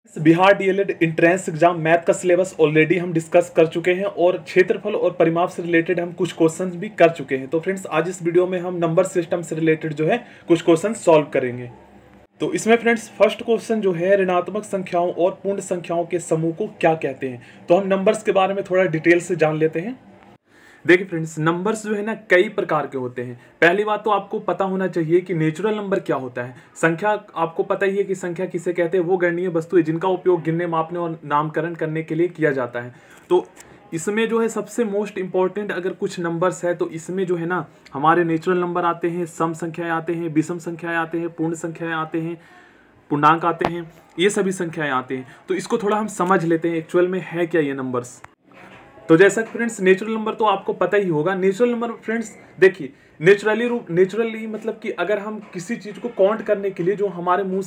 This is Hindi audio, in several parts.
Bihar DElEd entrance exam math का सिलेबस ऑलरेडी हम डिस्कस कर चुके हैं और क्षेत्रफल और परिमाप से रिलेटेड हम कुछ क्वेश्चंस भी कर चुके हैं। तो फ्रेंड्स आज इस वीडियो में हम नंबर सिस्टम से रिलेटेड जो है कुछ क्वेश्चन सॉल्व करेंगे। तो इसमें फ्रेंड्स फर्स्ट क्वेश्चन जो है ऋणात्मक संख्याओं और पूर्ण संख्याओं के समूह को क्या कहते हैं। तो हम नंबर्स के बारे में थोड़ा डिटेल से जान लेते हैं। देखिए फ्रेंड्स, नंबर्स जो है ना कई प्रकार के होते हैं। पहली बात तो आपको पता होना चाहिए कि नेचुरल नंबर क्या होता है। संख्या आपको पता ही है कि संख्या किसे कहते हैं। वो गणनीय वस्तु है जिनका उपयोग गिनने, मापने और नामकरण करने के लिए किया जाता है। तो इसमें जो है सबसे मोस्ट इंपॉर्टेंट अगर कुछ नंबर्स है तो इसमें जो है ना हमारे नेचुरल नंबर आते हैं, सम संख्याएं आते हैं, विषम संख्याएं आते हैं, पूर्ण संख्याएं आते हैं, पूर्णांक आते हैं, ये सभी संख्याएं आते हैं। तो इसको थोड़ा हम समझ लेते हैं एक्चुअल में है क्या ये नंबर्स। तो जैसा कि फ्रेंड्स नेचुरल नंबर तो आपको पता ही होगा। नेचुरल नंबर फ्रेंड्स देखिए नेचुरली मतलब कि अगर हम किसी चीज को काउंट करने के लिए जो हमारे मुंह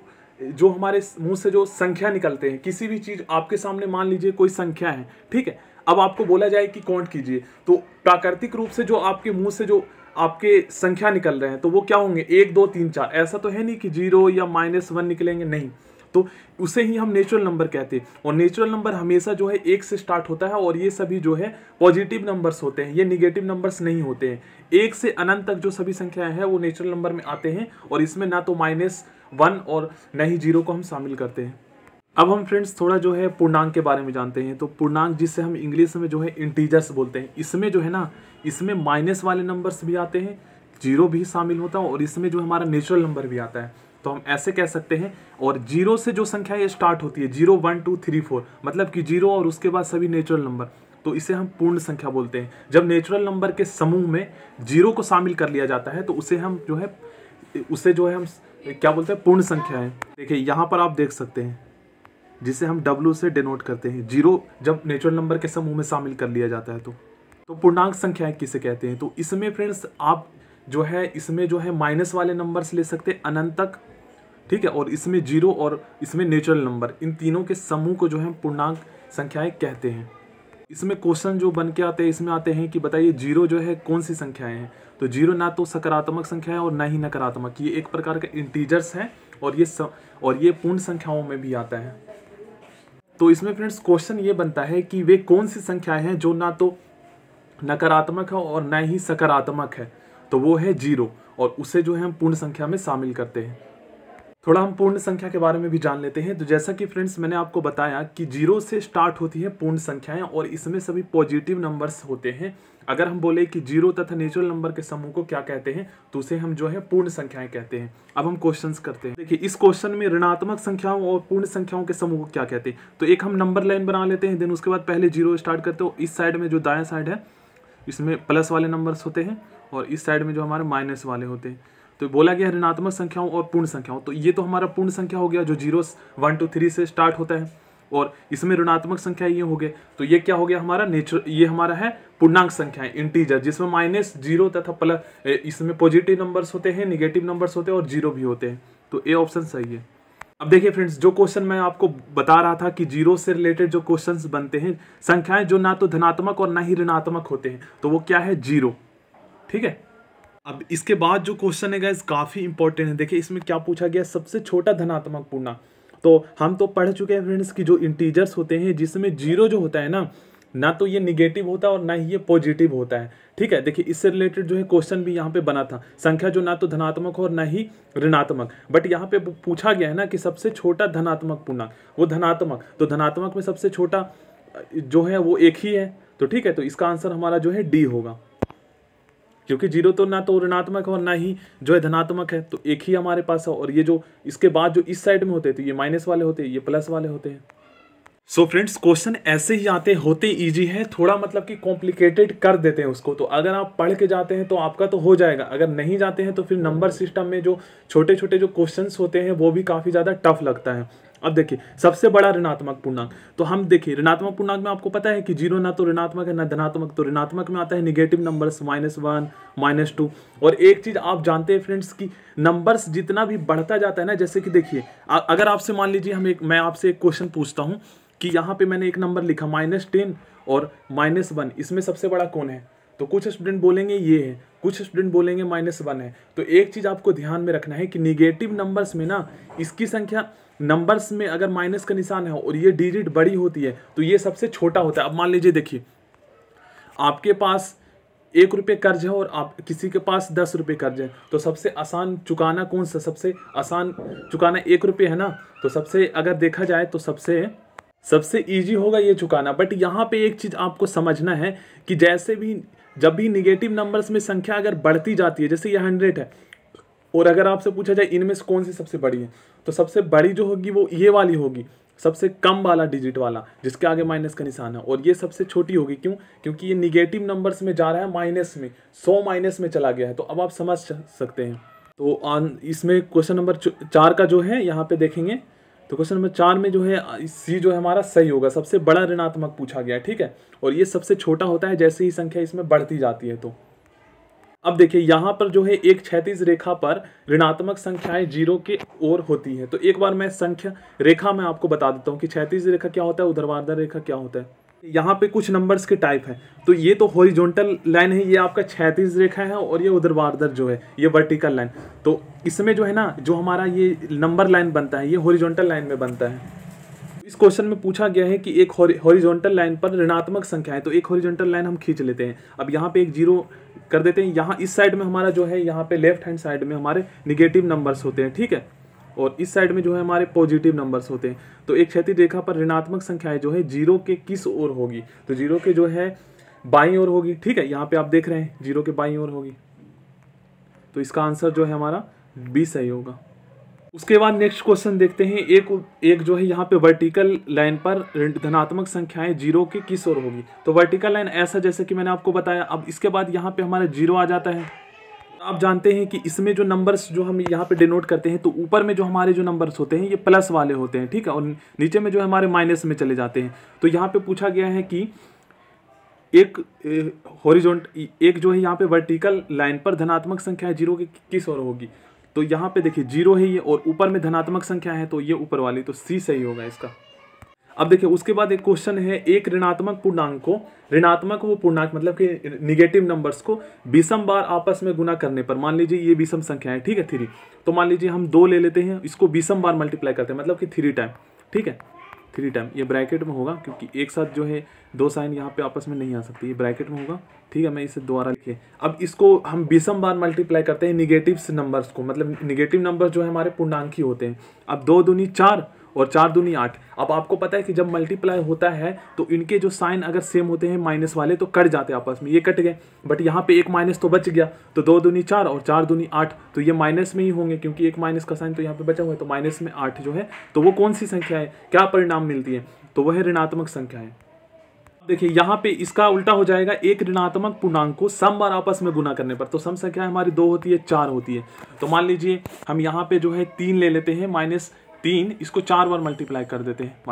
से जो संख्या निकलते हैं, किसी भी चीज आपके सामने मान लीजिए कोई संख्या है, ठीक है, अब आपको बोला जाए कि काउंट कीजिए, तो प्राकृतिक रूप से जो आपके मुंह से जो आपके संख्या निकल रहे हैं तो वो क्या होंगे 1 2 3 4। ऐसा तो है नहीं कि 0 या -1 निकलेंगे, नहीं। तो उसे ही हम नेचुरल नंबर कहते हैं। और नेचुरल नंबर हमेशा जो है 1 से स्टार्ट होता है और ये सभी जो है पॉजिटिव नंबर्स होते हैं, ये निगेटिव नंबर्स नहीं होते हैं। 1 से अनंत तक जो सभी संख्याएं हैं वो नेचुरल नंबर में आते हैं और इसमें ना तो -1 और न ही 0 को हम शामिल करते हैं। अब हम फ्रेंड्स थोड़ा जो है पूर्णांक के बारे में जानते हैं। तो पूर्णांक जिससे हम इंग्लिश में जो है इंटीजर्स बोलते हैं, इसमें जो है ना इसमें माइनस वाले नंबर्स भी आते हैं, 0 भी शामिल होता है और इसमें जो हमारा नेचुरल नंबर भी आता है। तो हम ऐसे कह सकते हैं। और 0 से जो संख्या ये स्टार्ट होती है 0 1 2 3 4 मतलब कि 0 और उसके बाद सभी नेचुरल नंबर, तो इसे हम पूर्ण संख्या बोलते हैं। जब नेचुरल नंबर के समूह में 0 को शामिल कर लिया जाता है तो उसे हम हम क्या बोलते हैं, पूर्ण संख्या है। देखिए यहाँ पर आप देख सकते हैं जिसे हम W से डिनोट करते हैं। 0 जब नेचुरल नंबर के समूह में शामिल कर लिया जाता है तो पूर्णांक संख्याएं किसे कहते हैं। तो इसमें फ्रेंड्स आप इसमें जो है माइनस वाले नंबर्स ले सकते हैं अनंत तक, ठीक है, और इसमें 0 और इसमें नेचुरल नंबर, इन तीनों के समूह को जो है पूर्णांक संख्याएं कहते हैं। इसमें क्वेश्चन जो बन के आते हैं इसमें आते हैं कि बताइए 0 जो है कौन सी संख्याएं हैं। तो 0 ना तो सकारात्मक संख्या है और ना ही नकारात्मक, ये एक प्रकार का इंटीजर्स है और ये पूर्ण संख्याओं में भी आता है। तो इसमें फ्रेंड्स क्वेश्चन ये बनता है कि वे कौन सी संख्याएं हैं जो ना तो नकारात्मक है और ना ही सकारात्मक है। तो वो है 0 और उसे जो है हम पूर्ण संख्या में शामिल करते हैं। थोड़ा हम पूर्ण संख्या के बारे में भी जान लेते हैं। तो जैसा कि फ्रेंड्स मैंने आपको बताया कि 0 से स्टार्ट होती है पूर्ण संख्याएं और इसमें सभी पॉजिटिव नंबर्स होते हैं। अगर हम बोले कि 0 तथा नेचुरल नंबर के समूह को क्या कहते हैं तो उसे हम जो है पूर्ण संख्याएं कहते हैं। अब हम क्वेश्चंस करते हैं। देखिए इस क्वेश्चन में ऋणात्मक संख्याओं और पूर्ण संख्याओं के समूह को क्या कहते हैं। तो एक हम नंबर लाइन बना लेते हैं, देन उसके बाद पहले 0 स्टार्ट करते हो। इस साइड में जो दायां साइड है इसमें प्लस वाले नंबर्स होते हैं और इस साइड में जो हमारे माइनस वाले होते हैं। तो बोला गया ऋणात्मक संख्याओं और पूर्ण संख्याओं, तो ये तो हमारा पूर्ण संख्या हो गया जो 0 1 2 3 से स्टार्ट होता है और इसमें ऋणात्मक संख्या ये हो गए। तो ये क्या हो गया हमारा ये हमारा है पूर्णांक संख्या है, इंटीजर, जिसमें -0 तथा प्लस, इसमें पॉजिटिव नंबर्स होते हैं, निगेटिव नंबर्स होते हैं और 0 भी होते हैं। तो ए ऑप्शन सही है। अब देखिए फ्रेंड्स, जो क्वेश्चन मैं आपको बता रहा था कि 0 से रिलेटेड जो क्वेश्चंस बनते हैं, संख्याएं जो ना तो धनात्मक और ना ही ऋणात्मक होते हैं, तो वो क्या है 0, ठीक है। अब इसके बाद जो क्वेश्चन है गाइस काफी इंपॉर्टेंट है। देखिए इसमें क्या पूछा गया, सबसे छोटा धनात्मक पूर्णांक। तो हम तो पढ़ चुके हैं फ्रेंड्स कि जो इंटीजर्स होते हैं जिसमें 0 जो होता है ना तो ये निगेटिव होता है और ना ही ये पॉजिटिव होता है, ठीक है। देखिए इससे रिलेटेड जो है क्वेश्चन भी यहाँ पे बना था, संख्या जो ना तो धनात्मक हो और ना ही ऋणात्मक। बट यहाँ पे पूछा गया है ना कि सबसे छोटा धनात्मक पूर्णांक, वो धनात्मक, तो धनात्मक में सबसे छोटा जो है वो एक ही है, तो ठीक है। तो इसका आंसर हमारा जो है डी होगा, क्योंकि 0 तो ना तो ऋणात्मक है और ना ही जो है धनात्मक है, तो एक ही हमारे पास है। और ये जो इसके बाद जो इस साइड में होते हैं तो ये माइनस वाले होते हैं, ये प्लस वाले होते हैं। सो फ्रेंड्स क्वेश्चन ऐसे ही आते होते इजी है, थोड़ा मतलब कि कॉम्प्लिकेटेड कर देते हैं उसको। तो अगर आप पढ़ के जाते हैं तो आपका तो हो जाएगा, अगर नहीं जाते हैं तो फिर नंबर सिस्टम में जो छोटे छोटे जो क्वेश्चंस होते हैं वो भी काफ़ी ज़्यादा टफ लगता है। अब देखिए सबसे बड़ा ऋणात्मक पूर्णांक, तो हम देखिए ऋणात्मक पूर्णांक में आपको पता है कि 0 ना तो ऋणात्मक है ना धनात्मक, तो ऋणात्मक में आता है निगेटिव नंबर्स -1 -2। और एक चीज़ आप जानते हैं फ्रेंड्स कि नंबर्स जितना भी बढ़ता जाता है ना, जैसे कि देखिए अगर आपसे मान लीजिए मैं आपसे एक क्वेश्चन पूछता हूँ कि यहाँ पे मैंने एक नंबर लिखा -10 और -1, इसमें सबसे बड़ा कौन है। तो कुछ स्टूडेंट बोलेंगे ये है, कुछ स्टूडेंट बोलेंगे -1 है। तो एक चीज़ आपको ध्यान में रखना है कि निगेटिव नंबर्स में ना इसकी संख्या नंबर्स में अगर माइनस का निशान है और ये डिजिट बड़ी होती है तो ये सबसे छोटा होता है। अब मान लीजिए, देखिए आपके पास 1 रुपये कर्ज है और आप किसी के पास 10 रुपये कर्ज है, तो सबसे आसान चुकाना कौन सा? सबसे आसान चुकाना 1 रुपये है ना। तो सबसे अगर देखा जाए तो सबसे इजी होगा ये चुकाना। बट यहाँ पे एक चीज़ आपको समझना है कि जैसे भी जब भी निगेटिव नंबर्स में संख्या अगर बढ़ती जाती है, जैसे ये 100 है और अगर आपसे पूछा जाए इनमें से कौन सी सबसे बड़ी है, तो सबसे बड़ी जो होगी वो ये वाली होगी, सबसे कम वाला डिजिट वाला जिसके आगे माइनस का निशान है। और ये सबसे छोटी होगी, क्यों? क्योंकि ये निगेटिव नंबर्स में जा रहा है, माइनस में, 100 माइनस में चला गया है। तो अब आप समझ सकते हैं। तो इसमें क्वेश्चन नंबर 4 का जो है यहाँ पे देखेंगे तो क्वेश्चन नंबर 4 में जो है सी जो है हमारा सही होगा। सबसे बड़ा ऋणात्मक पूछा गया है, ठीक है। और ये सबसे छोटा होता है जैसे ही संख्या इसमें बढ़ती जाती है। तो अब देखिए यहाँ पर जो है एक क्षैतिज रेखा पर ऋणात्मक संख्याएं 0 के ओर होती है। तो एक बार मैं संख्या रेखा में आपको बता देता हूँ कि क्षैतिज रेखा क्या होता है, ऊर्ध्वाधर रेखा क्या होता है। यहाँ पे कुछ नंबर्स के टाइप है। तो ये तो हॉरिजॉन्टल लाइन है, ये आपका क्षैतिज रेखा है, और ये ऊर्ध्वाधर जो है ये वर्टिकल लाइन। तो इसमें जो है ना, जो हमारा ये नंबर लाइन बनता है ये हॉरिजॉन्टल लाइन में बनता है। इस क्वेश्चन में पूछा गया है कि एक हॉरिजॉन्टल लाइन पर ऋणात्मक संख्या है, तो एक हॉरिजॉन्टल लाइन हम खींच लेते हैं। अब यहाँ पे एक 0 कर देते हैं। यहाँ इस साइड में हमारा जो है, यहाँ पे लेफ्ट हैंड साइड में हमारे निगेटिव नंबर्स होते हैं, ठीक है, और इस साइड में जो है हमारे पॉजिटिव नंबर्स होते हैं। तो एक क्षैतिज रेखा पर ऋणात्मक संख्याएं जो है 0 के किस ओर होगी? तो 0 के जो है बाईं ओर होगी, ठीक है। यहाँ पे आप देख रहे हैं 0 के बाईं ओर होगी। तो इसका आंसर जो है हमारा बी सही होगा। उसके बाद नेक्स्ट क्वेश्चन देखते हैं। एक जो है यहाँ पे वर्टिकल लाइन पर धनात्मक संख्याएं 0 के किस ओर होगी? तो वर्टिकल लाइन ऐसा जैसे कि मैंने आपको बताया। अब इसके बाद यहाँ पे हमारा 0 आ जाता है। आप जानते हैं कि इसमें जो नंबर्स जो हम यहाँ पे डिनोट करते हैं, तो ऊपर में जो हमारे जो नंबर्स होते हैं ये प्लस वाले होते हैं, ठीक है, और नीचे में जो है हमारे माइनस में चले जाते हैं। तो यहाँ पे पूछा गया है कि एक जो है यहाँ पे वर्टिकल लाइन पर धनात्मक संख्याएं 0 के किस ओर होगी? तो यहाँ पे देखिए 0 है ये, और ऊपर में धनात्मक संख्या है, तो ये ऊपर वाली, तो सी सही होगा इसका। अब देखिए उसके बाद एक क्वेश्चन है, एक ऋणात्मक पूर्णांक को, ऋणात्मक वो पूर्णांक मतलब कि निगेटिव नंबर्स को विषम बार आपस में गुना करने पर, मान लीजिए ये विषम संख्या है, ठीक है, 3, तो मान लीजिए हम 2 ले लेते हैं, इसको विषम बार मल्टीप्लाई करते हैं, मतलब कि 3 टाइम, ठीक है, 3 टाइम। ये ब्रैकेट में होगा क्योंकि एक साथ जो है 2 साइन यहाँ पे आपस में नहीं आ सकती, ये ब्रैकेट में होगा, ठीक है। मैं इसे दोबारा लिखे। अब इसको हम विषम बार मल्टीप्लाई करते हैं निगेटिव नंबर्स को, मतलब निगेटिव नंबर जो है हमारे पूर्णांक ही होते हैं। अब 2 दूनी 4 और 4 दूनी 8। अब आपको पता है कि जब मल्टीप्लाई होता है तो इनके जो साइन अगर सेम होते हैं माइनस वाले, तो कट जाते हैं आपस में, ये कट गए, बट यहाँ पे एक माइनस तो बच गया। तो 2 दूनी 4 और 4 दूनी 8, तो ये माइनस में ही होंगे क्योंकि एक माइनस का साइन तो यहाँ पे बचा हुआ है, तो माइनस में 8 जो है, तो वो कौन सी संख्या है, क्या परिणाम मिलती है? तो वह ऋणात्मक संख्या है। देखिए यहाँ पे इसका उल्टा हो जाएगा, एक ऋणात्मक पूर्णांक को सम बार आपस में गुना करने पर। तो सम संख्या हमारी 2 होती है, 4 होती है। तो मान लीजिए हम यहाँ पे जो है 3 ले लेते हैं, -3, इसको 4 बार मल्टीप्लाई कर देते हैं,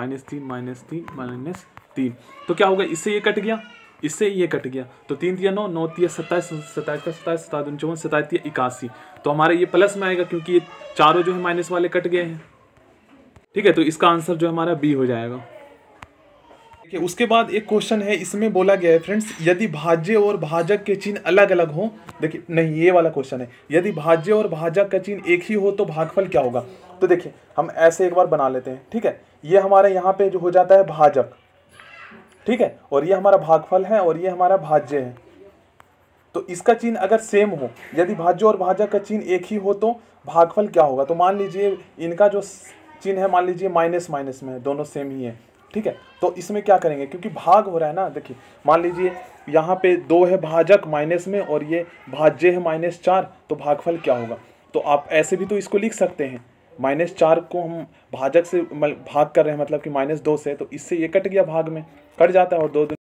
-3 तो क्या होगा? इससे ये कट गया, इससे ये कट गया, तो 3 × 9, 9 × 27, 27 × 27, 7 × 54, 7 × 81। तो हमारे ये प्लस में आएगा क्योंकि ये चारों जो है माइनस वाले कट गए हैं, ठीक है। तो इसका आंसर जो हमारा बी हो जाएगा। उसके बाद एक क्वेश्चन है, इसमें बोला गया है फ्रेंड्स, यदि भाज्य और भाजक के चिन्ह अलग अलग हो, देखिए नहीं, ये वाला क्वेश्चन है, यदि भाज्य और भाजक का चिन्ह एक ही हो तो भागफल क्या होगा? तो देखिए हम ऐसे एक बार बना लेते हैं, ठीक है। ये हमारे यहाँ पे जो हो जाता है भाजक, ठीक है, और ये हमारा भागफल है, और ये हमारा भाज्य है। तो इसका चिन्ह अगर सेम हो, यदि भाज्य और भाजक का चिन्ह एक ही हो तो भागफल क्या होगा? तो मान लीजिए इनका जो चिन्ह है, मान लीजिए माइनस माइनस में है, दोनों सेम ही है, ठीक है। तो इसमें क्या करेंगे, क्योंकि भाग हो रहा है ना, देखिए मान लीजिए यहाँ पे 2 है भाजक माइनस में और ये भाज्य है -4, तो भागफल क्या होगा? तो आप ऐसे भी तो इसको लिख सकते हैं, -4 को हम भाजक से भाग कर रहे हैं, मतलब कि -2 से, तो इससे ये कट गया, भाग में कट जाता है, और 2